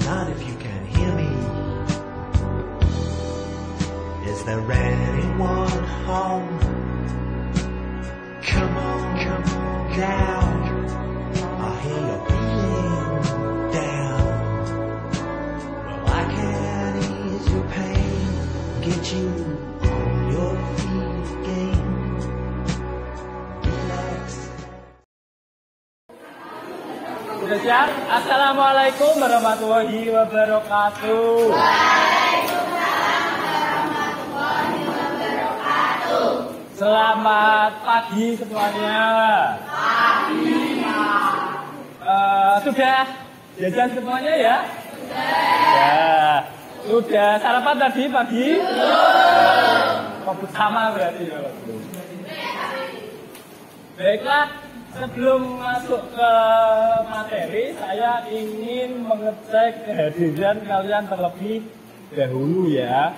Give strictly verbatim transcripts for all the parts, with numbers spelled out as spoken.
not if you can hear me. Is there anyone home? Come on, come on down. I hear you're feeling down. Well, I can ease your pain, get you on your feet again. Relax. Sudah siap? Assalamualaikum warahmatullahi wabarakatuh. Selamat pagi semuanya. Pagi. Uh, sudah jajan semuanya ya? Sudah. Ya. Sudah sarapan tadi pagi? Belum. Kok sama berarti ya? Baiklah, sebelum masuk ke materi, saya ingin mengecek kehadiran kalian terlebih dahulu ya.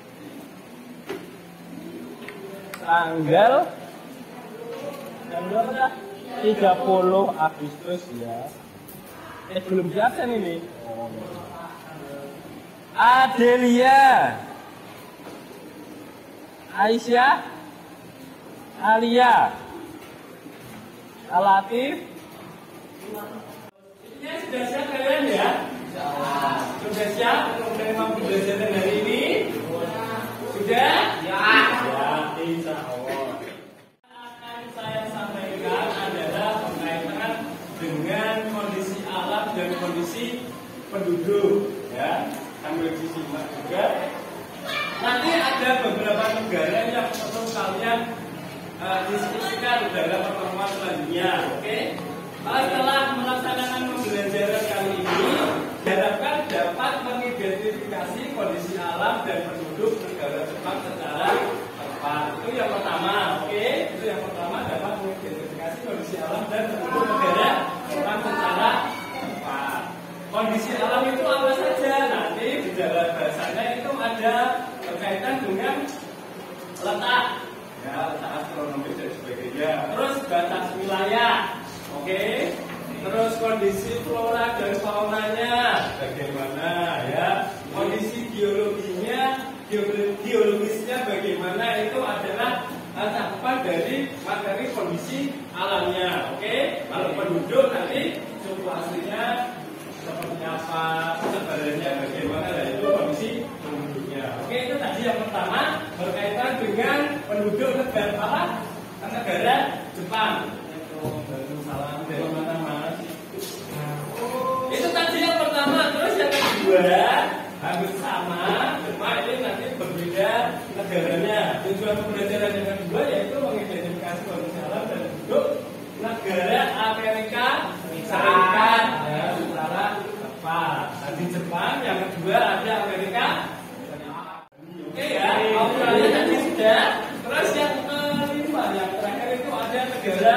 Tanggal tanggal berapa? tiga puluh Agustus ya. Eh belum siapkan ini. Adelia, Aisyah, Alia, Alatif. Ini sudah siap kalian ya? Sudah siap untuk menerima pembelajaran hari ini? Sudah? Ya. Ya, insya Allah. Akan saya sampaikan adalah berkaitan dengan kondisi alam dan kondisi penduduk. Ya, sambil disimak juga. Nanti ada beberapa negara yang perlu kalian uh, diskusikan dalam pertemuan selanjutnya. Oke? Setelah melaksanakan pembelajaran kali ini, diharapkan dapat mengidentifikasi kondisi alam dan penduduk negara Jepang secara tepat. Itu yang pertama, oke? Itu yang pertama, dapat mengidentifikasi kondisi alam dan penduduk negara Jepang secara tepat. Kondisi alam itu apa saja? Nanti di dalam bahasanya itu ada berkaitan dengan letak, ya, letak astronomis dan sebagainya. Terus batas wilayah. Oke, terus kondisi flora dan faunanya bagaimana ya, kondisi geologinya, geologisnya bagaimana, itu adalah cakupan dari materi kondisi alamnya. Oke, kalau penduduk nanti suku aslinya seperti apa, sebenarnya bagaimana, dan itu kondisi penduduknya. Oke, itu tadi yang pertama berkaitan dengan penduduk negara apa? Negara Jepang. Salam dari mana mas? Itu tadi yang pertama. Terus yang kedua hampir sama, cuma ini nanti berbeda negaranya. Tujuan pembelajaran yang kedua yaitu mengidentifikasi kondisi alam dan penduduk negara Amerika Serikat ya, secara tepat. Tadi Jepang, yang kedua ada Amerika. Oke ya, obrolannya tadi sudah. Terus yang kelima, yang terakhir itu ada negara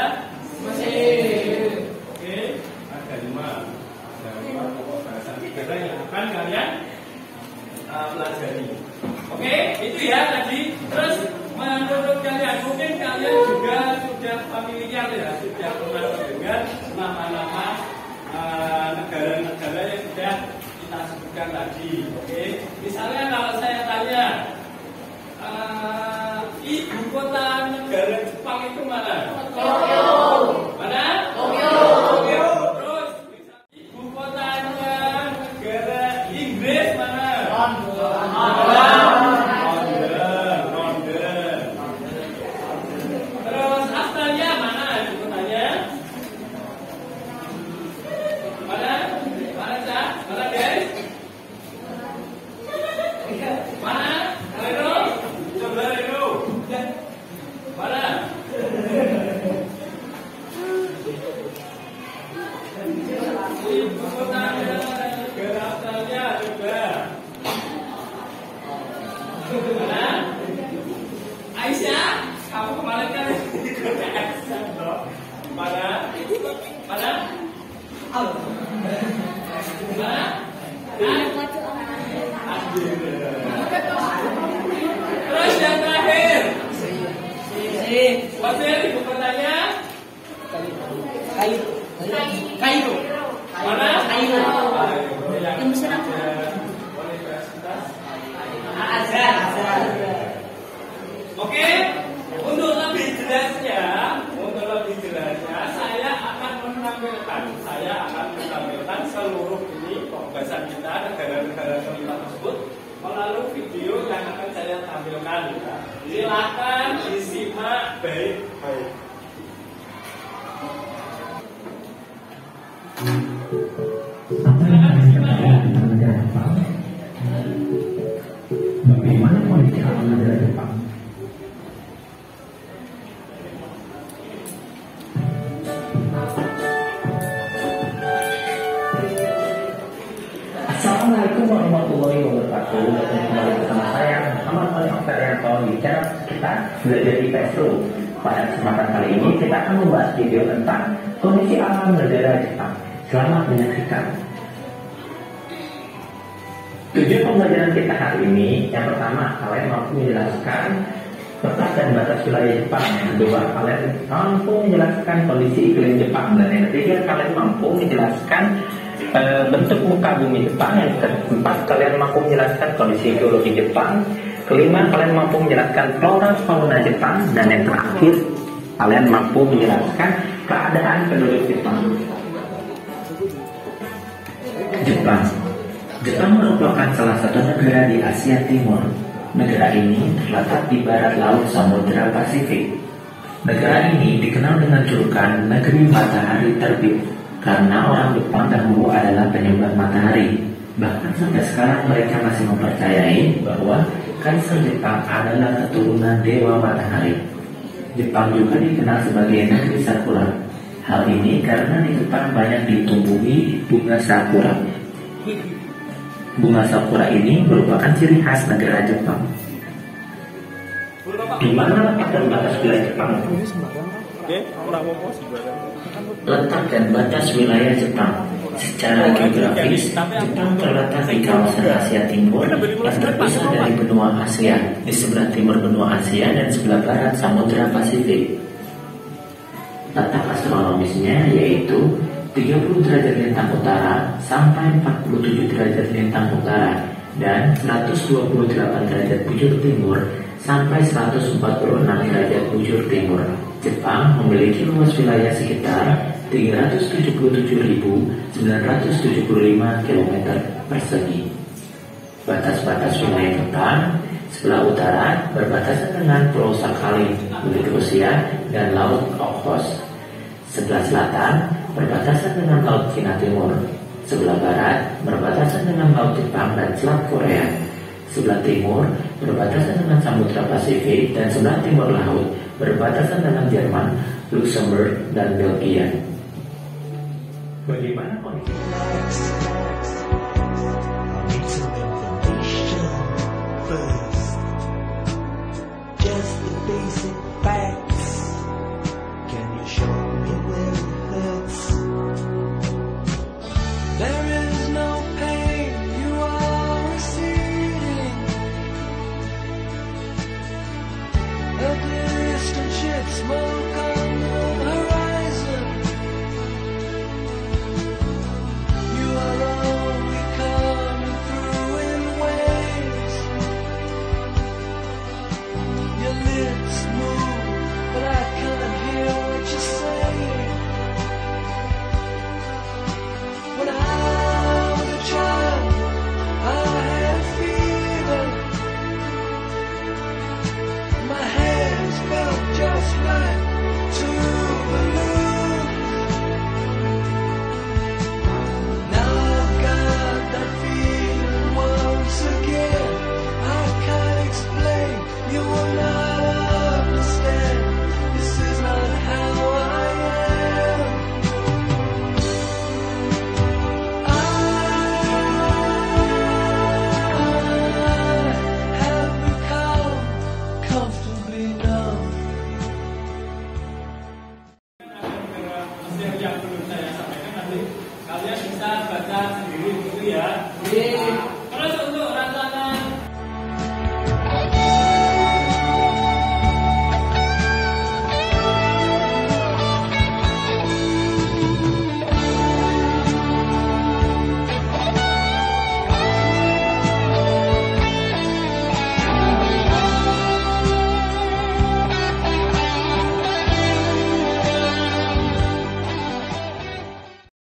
Mesir. Oke, ada lima. Ada lima pokok bahasa negara yang akan kalian uh, pelajari. Oke, itu ya tadi. Terus menurut kalian, mungkin kalian juga sudah familiar ya, sudah pernah mendengar nama-nama uh, negara-negara yang sudah kita sebutkan tadi. Oke, misalnya kalau saya tanya, uh, ibu kota negara Jepang itu mana? Tokyo. Mana? Tokyo. Tokyo. Terus ibu kota negara Inggris mana? London. London. London. Terus Australia mana ibu kotanya? Mana? Mana cak? Mana guys? Mana? Reno? Coba Reno. Mana? Ibu kota negara Australia juga. Mana? Aisyah, kamu kemarin kan ikut Aisyah loh. Mana? Mana? Mana? Terus yang terakhir, Mesir ibu kotanya? Kairo. Kairo. Mana? Kairo. Yang sejarah kita negara-negara kelima tersebut melalui video yang akan saya tampilkan ya. Silakan disimak baik-baik. Silakan disimak ya. Bagaimana kondisi alam negara Jepang? Assalamualaikum warahmatullahi wabarakatuh. Bertemu kembali bersama saya Muhammad Ali Oktavianto di channel kita Belajar I P S dulu. Pada kesempatan kali ini kita akan membahas video tentang kondisi alam negara Jepang. Selamat menyaksikan. Tujuan pembelajaran kita hari ini, yang pertama, kalian mampu menjelaskan peta dan batas wilayah Jepang. Yang kedua, kalian mampu menjelaskan kondisi iklim Jepang. Dan yang ketiga, kalian mampu menjelaskan e, bentuk muka bumi Jepang. Yang keempat, kalian mampu menjelaskan kondisi geologi Jepang. Kelima, kalian mampu menjelaskan flora fauna Jepang. Dan yang terakhir, kalian mampu menjelaskan keadaan penduduk Jepang. Jepang Jepang merupakan salah satu negara di Asia Timur. Negara ini terletak di barat laut Samudra Pasifik. Negara ini dikenal dengan julukan negeri matahari terbit karena orang Jepang dahulu adalah penyebar matahari. Bahkan sampai sekarang mereka masih mempercayai bahwa Kaisar Jepang adalah keturunan dewa matahari. Jepang juga dikenal sebagai negeri sakura. Hal ini karena di Jepang banyak ditumbuhi bunga sakura. Bunga sakura ini merupakan ciri khas negara Jepang. Di mana letak dan batas wilayah Jepang? Letak dan batas wilayah Jepang. Secara geografis, Jepang terletak di kawasan Asia Timur yang terpisah dari benua Asia, di sebelah timur benua Asia dan sebelah barat Samudra Pasifik. Letak astronomisnya yaitu tiga puluh derajat lintang utara sampai empat puluh tujuh derajat lintang utara dan seratus dua puluh delapan derajat bujur timur sampai seratus empat puluh enam derajat bujur timur. Jepang memiliki luas wilayah sekitar tiga ratus tujuh puluh tujuh ribu sembilan ratus tujuh puluh lima kilometer persegi. Batas-batas wilayah Jepang: sebelah utara berbatasan dengan Pulau Sakhalin milik Rusia dan Laut Okhotsk. Sebelah selatan berbatasan dengan Laut Cina Timur. Sebelah barat berbatasan dengan Laut Jepang dan Selat Korea. Sebelah timur berbatasan dengan Samudra Pasifik dan sebelah timur laut berbatasan dengan Jerman, Luxembourg dan Belgia. Bagaimana kondisi